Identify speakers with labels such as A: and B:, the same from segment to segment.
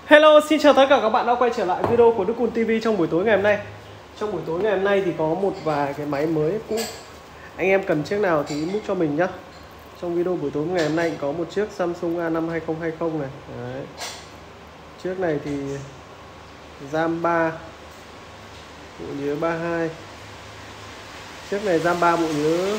A: Hello, xin chào tất cả các bạn đã quay trở lại video của Đức Cun TV trong buổi tối ngày hôm nay. Trong buổi tối ngày hôm nay thì có một vài cái máy mới cũ. Anh em cần chiếc nào thì inbox cho mình nhá. Trong video buổi tối ngày hôm nay có một chiếc Samsung A5 2020 này. Đấy. Chiếc này thì RAM 3, bộ nhớ 32. Chiếc này RAM 3 bộ nhớ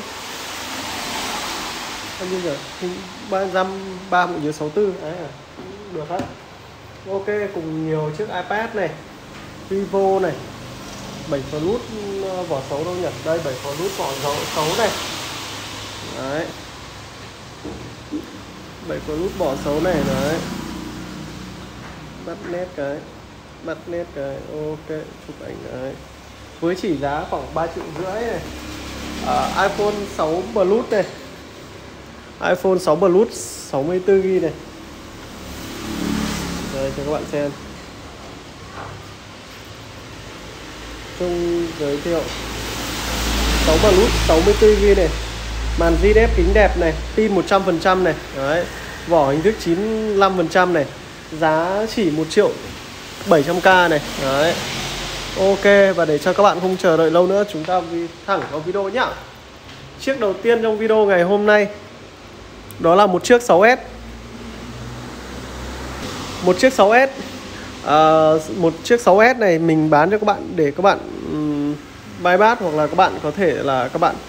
A: bao nhiêu nhỉ? RAM 3 bộ nhớ 64. Đấy à. Được hết. Ok, cùng nhiều chiếc iPad này, Vivo này, 7 Plus vỏ xấu đâu nhỉ? Đây 7 Plus vỏ xấu này. Đấy. 7 Plus vỏ xấu này đấy. Bắt nét cái. Ok, chụp ảnh đấy. Với chỉ giá khoảng 3,5 triệu này. iPhone 6 Plus này. iPhone 6 Plus 64GB này. Đây cho các bạn xem. Chung giới thiệu 6 Plus 64GB này. Màn ZF kính đẹp này, pin 100% này. Đấy. Vỏ hình thức 95% này. Giá chỉ 1.700.000 này. Đấy. Ok, và để cho các bạn không chờ đợi lâu nữa, chúng ta đi thẳng vào video nhá. Chiếc đầu tiên trong video ngày hôm nay đó là một chiếc 6S. Một chiếc 6S. Một chiếc 6S này mình bán cho các bạn để các bạn bypass, hoặc là các bạn có thể là các bạn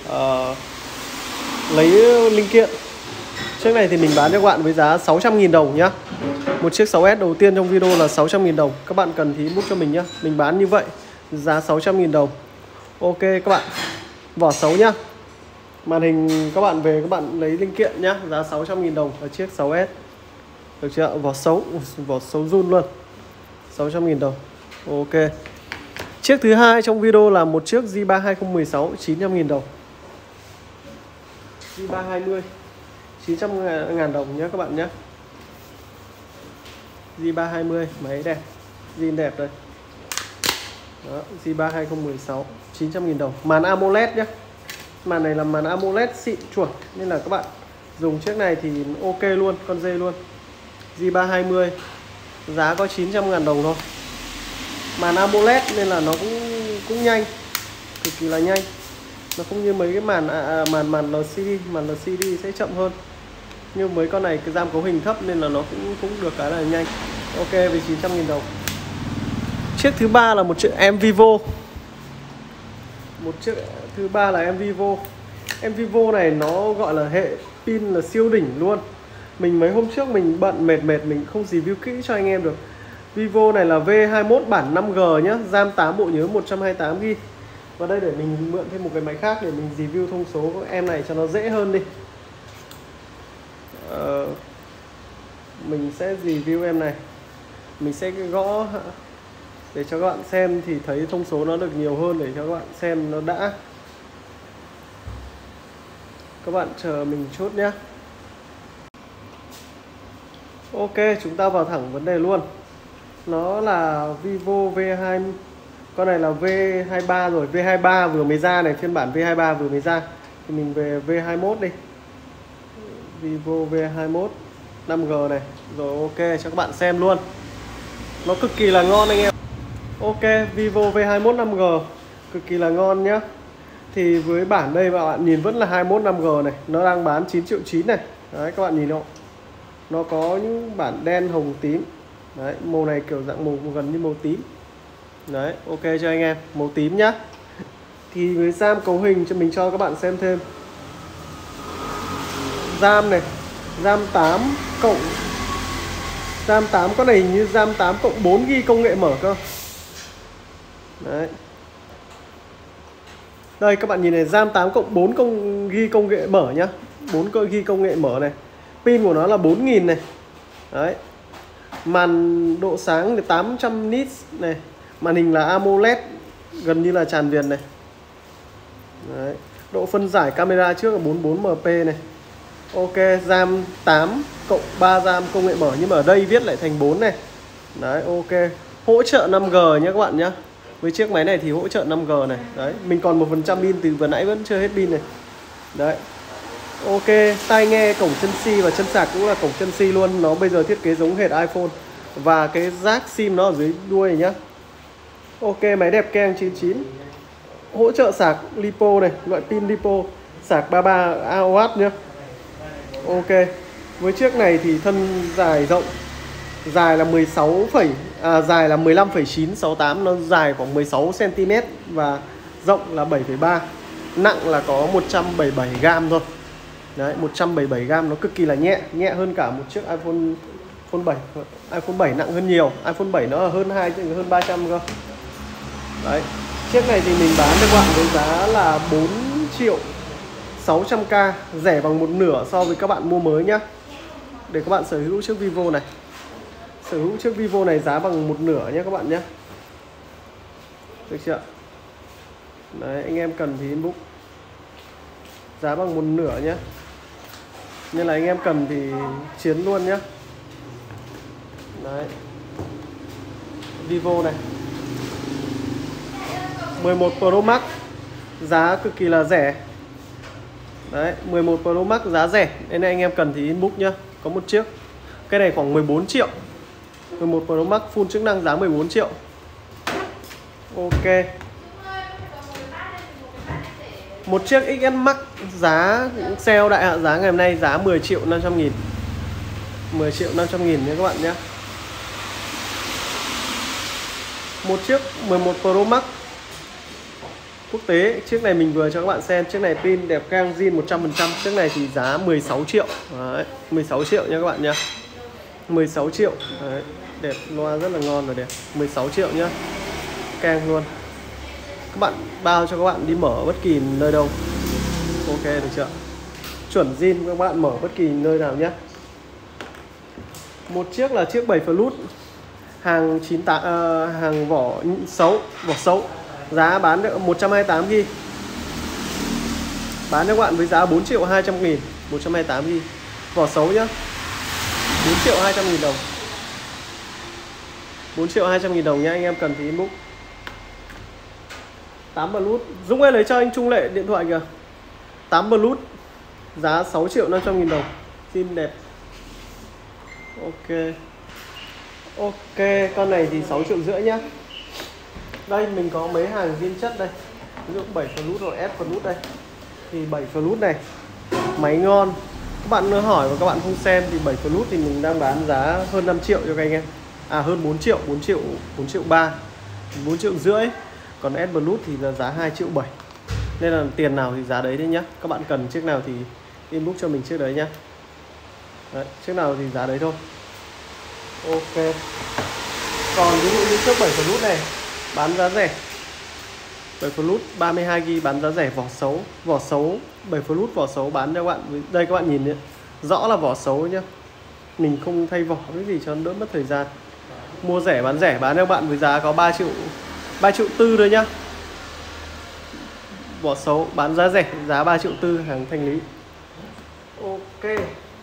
A: lấy linh kiện. Chiếc này thì mình bán cho các bạn với giá 600.000 đồng nhá. Một chiếc 6S đầu tiên trong video là 600.000 đồng. Các bạn cần thì inbox cho mình nhá. Mình bán như vậy, giá 600.000 đồng. Ok các bạn. Vỏ xấu nhá. Màn hình các bạn về các bạn lấy linh kiện nhá, giá 600.000 đồng ở chiếc 6S. Được chưa? Vỏ xấu run luôn. 600.000 đồng. Ok. Chiếc thứ hai trong video là một chiếc Z3 2016 900.000 đồng. Z3 20 900.000 đồng nhé các bạn nhé. Z3 20 máy đẹp, zin đẹp đây. Đó, Z3 2016 900.000 đồng. Màn AMOLED nhé. Màn này là màn AMOLED xịn chuẩn, nên là các bạn dùng chiếc này thì ok luôn, con dê luôn. Z3 20 giá có 900.000 đồng thôi. Màn AMOLED nên là nó cũng nhanh, cực kỳ là nhanh. Nó không như mấy cái màn LCD sẽ chậm hơn. Nhưng mấy con này cái RAM cấu hình thấp nên là nó cũng được cái là nhanh. Ok, với 900.000 đồng. Chiếc thứ ba là một chiếc em Vivo. Một chiếc thứ ba là em Vivo. Em Vivo này nó gọi là hệ pin là siêu đỉnh luôn. Mình mấy hôm trước mình bận mệt mình không review kỹ cho anh em được. Vivo này là V21 bản 5G nhá, RAM 8 bộ nhớ 128GB. Và đây để mình mượn thêm một cái máy khác để mình review thông số của em này cho nó dễ hơn đi. Mình sẽ review em này. Mình sẽ gõ để cho các bạn xem thì thấy thông số nó được nhiều hơn, để cho các bạn xem nó đã. Các bạn chờ mình chút nhé. Ok, chúng ta vào thẳng vấn đề luôn. Nó là Vivo V2. Con này là V23 rồi. V23 vừa mới ra này, phiên bản V23 vừa mới ra. Thì mình về V21 đi. Vivo V21 5G này. Rồi ok, cho các bạn xem luôn. Nó cực kỳ là ngon anh em. Ok, Vivo V21 5G cực kỳ là ngon nhá. Thì với bản đây bạn nhìn vẫn là 21 5G này. Nó đang bán 9,9 triệu này. Đấy các bạn nhìn không? Nó có những bản đen, hồng, tím. Đấy, màu này kiểu dạng màu gần như màu tím. Đấy, ok cho anh em, màu tím nhá. Thì với RAM cấu hình cho mình cho các bạn xem thêm. RAM này, RAM 8 cộng RAM 8 con này như RAM 8 cộng 4GB công nghệ mở cơ. Đấy. Đây các bạn nhìn này, RAM 8 cộng 4GB công nghệ mở nhá. 4GB công nghệ mở này. Pin của nó là 4000 này. Đấy. Màn độ sáng thì 800 nits này. Màn hình là AMOLED gần như là tràn viền này. Đấy. Độ phân giải camera trước là 44MP này. Ok, RAM 8 cộng 3 RAM công nghệ mở, nhưng mà ở đây viết lại thành 4 này. Đấy, ok. Hỗ trợ 5G nhé các bạn nhé. Với chiếc máy này thì hỗ trợ 5G này. Đấy, mình còn 1% pin từ vừa nãy vẫn chưa hết pin này. Đấy. Ok, tai nghe cổng chân si và chân sạc cũng là cổng chân si luôn. Nó bây giờ thiết kế giống hệt iPhone. và cái jack sim nó ở dưới đuôi này nhá. Ok, máy đẹp keng 99. Hỗ trợ sạc lipo này, loại pin lipo, sạc 33 AW nhá. Ok. Với chiếc này thì thân dài rộng, dài là dài là 15,968, nó dài khoảng 16 cm và rộng là 7,3. Nặng là có 177g thôi. Đấy, 177g, nó cực kỳ là nhẹ, nhẹ hơn cả một chiếc iPhone 7. iPhone 7 nặng hơn nhiều, iPhone 7 nó hơn 300 cơ. Đấy, chiếc này thì mình bán cho các bạn với giá là 4.600.000, rẻ bằng một nửa so với các bạn mua mới nhá. Để các bạn sở hữu chiếc Vivo này. Sở hữu chiếc Vivo này giá bằng một nửa nhé các bạn nhé. Được chưa? Đấy, anh em cần thì inbox. Giá bằng một nửa nhé. Nên là anh em cần thì chiến luôn nhé. Đấy, Vivo này 11 Pro Max, giá cực kỳ là rẻ. Đấy, 11 Pro Max giá rẻ, nên anh em cần thì inbox nhá. Có một chiếc. Cái này khoảng 14 triệu. 11 Pro Max full chức năng giá 14 triệu. Ok. Một chiếc XS Max giá sale đại hạ giá ngày hôm nay giá 10.500.000. 10.500.000 nha các bạn nhé. Một chiếc 11 Pro Max quốc tế. Chiếc này mình vừa cho các bạn xem. Chiếc này pin đẹp keng zin 100%. Chiếc này thì giá 16 triệu. Đấy, 16 triệu nha các bạn nhé. 16 triệu. Đấy, đẹp, loa rất là ngon và đẹp. 16 triệu nhá. Keng luôn. Các bạn bao cho các bạn đi mở bất kỳ nơi đâu. Ok, được chưa? Chuẩn zin, các bạn mở bất kỳ nơi nào nhé. Một chiếc là chiếc 7 Plus, hàng 98, hàng vỏ xấu, giá bán được 128GB. Bán cho các bạn với giá 4.200.000, 128GB. Vỏ xấu nhá. 4.200.000 đồng. 4.200.000 đồng nhá, anh em cần thì inbox. 8 Plus, Dũng ơi lấy cho anh Trung Lệ điện thoại kìa. 8 Plus, giá 6.500.000 đồng. Zin đẹp. Ok. Ok, con này thì 6,5 triệu nhá. Đây mình có mấy hàng zin chất đây. Ví dụ 7 Plus rồi S Plus đây. Thì 7 Plus này, máy ngon. Các bạn nữa hỏi và các bạn không xem thì 7 Plus thì mình đang bán giá hơn 5 triệu cho các anh em. À hơn 4 triệu, 4 triệu 3, 4,5 triệu. Còn S Plus thì là giá 2,7 triệu. Nên là tiền nào thì giá đấy đấy nhá. Các bạn cần chiếc nào thì inbox cho mình chiếc đấy nhá. Đấy, chiếc nào thì giá đấy thôi. Ok. Còn ví dụ như chiếc 7 Plus này bán giá rẻ. 7 Plus 32GB bán giá rẻ, vỏ xấu 7 Plus vỏ xấu bán cho các bạn. Đây các bạn nhìn nhé. Rõ là vỏ xấu nhá. Mình không thay vỏ cái gì cho đỡ mất thời gian. Mua rẻ bán cho các bạn với giá có 3,4 triệu thôi nhá. Vỏ xấu bán giá rẻ, giá 3,4 triệu, hàng thanh lý. Ok.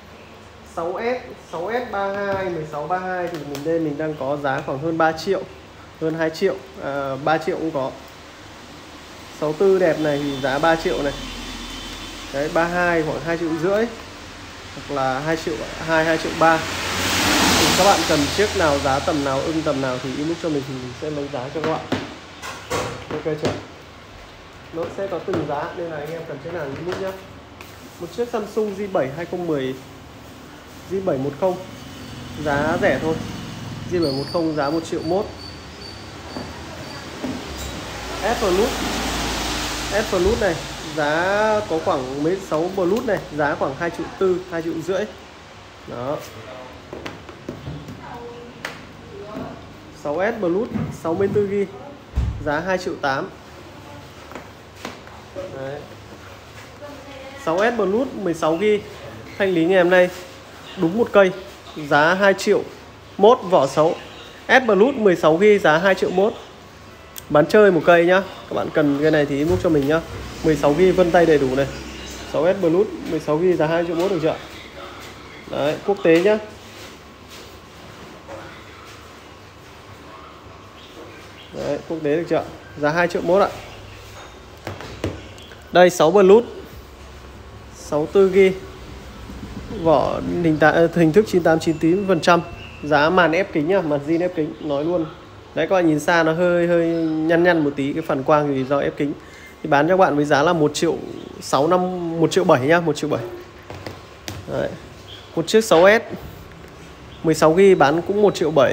A: 6S 32 16 32 thì mình đang có giá khoảng hơn 3 triệu, hơn 2 triệu, 3 triệu cũng có. 64 đẹp này thì giá 3 triệu này. Đấy, 32 khoảng 2,5 triệu, hoặc là 2 triệu 2 triệu 3. Thì các bạn cần chiếc nào, giá tầm nào, ưng tầm nào thì inbox cho mình thì mình sẽ lấy giá cho các bạn. Ok chưa? Nó sẽ có từng giá nên là anh em cần chiếc nào inbox nhé. Một chiếc Samsung J7 2010 J710 giá rẻ thôi. J710 giá 1,1 triệu. S Plus này giá có khoảng mấy 6 Plus này, giá khoảng 2,4 triệu, 2,5 triệu. Đó. 6S Plus 64GB giá 2,8 triệu. Đấy. 6S Plus 16GB thanh lý ngày hôm nay đúng một cây, giá 2,1 triệu, vỏ xấu. S Plus 16GB giá 2,1 triệu. Bán chơi một cây nhá. Các bạn cần cái này thì inbox cho mình nhá. 16GB vân tay đầy đủ này. 6S Plus 16GB giá 2,1 triệu được chưa? Đấy, quốc tế nhá. Đấy, quốc tế được chưa? Giá 2,1 triệu ạ. Đây 6 Plus 64GB. Vỏ hình thức 98-99%. Giá màn ép kính nhá, màn zin ép kính nói luôn. Đấy các bạn nhìn xa nó hơi nhăn nhăn một tí, cái phần quang thì do ép kính. Thì bán cho các bạn với giá là 1.650.000, 1.700.000 nhá, 1.700.000. Đấy. Một chiếc 6S 16GB bán cũng 1.700.000.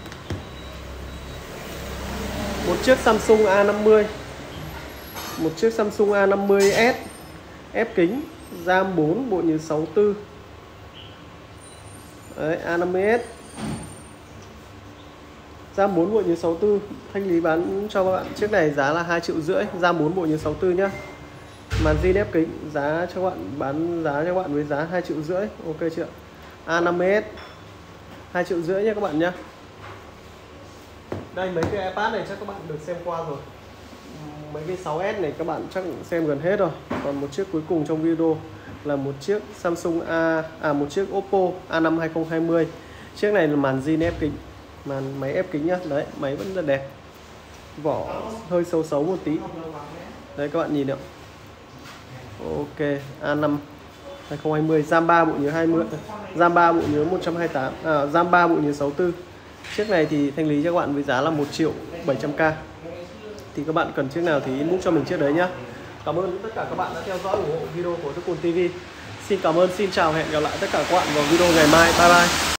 A: Một chiếc Samsung A50. Một chiếc Samsung A50s ép kính, RAM 4, bộ nhớ 64. Đấy, A50s RAM 4, bộ nhớ 64. Thanh lý bán cho các bạn chiếc này giá là 2.500.000, RAM 4, bộ nhớ 64 nhá. Màn zin ép kính giá cho các bạn, bán giá cho các bạn với giá 2.500.000. Ok chưa? A50s 2.500.000 nhé các bạn nhé. Đây mấy cái iPad này chắc các bạn được xem qua rồi. Mấy cái 6S này các bạn chắc xem gần hết rồi. Còn một chiếc cuối cùng trong video là một chiếc Samsung một chiếc Oppo A5 2020. Chiếc này là màn zin ép kính, màn máy ép kính nhá. Đấy, máy vẫn rất đẹp. Vỏ hơi xấu xấu một tí. Đấy các bạn nhìn được. Ok, A5 2020, RAM 3 bộ nhớ 20, RAM 3 bộ nhớ 128, RAM 3 bộ nhớ 64. Chiếc này thì thanh lý cho các bạn với giá là 1.700.000. Thì các bạn cần chiếc nào thì inbox cho mình chiếc đấy nhá. Cảm ơn tất cả các bạn đã theo dõi ủng hộ video của Đức Cồn TV. Xin cảm ơn, xin chào, hẹn gặp lại tất cả các bạn vào video ngày mai. Bye bye.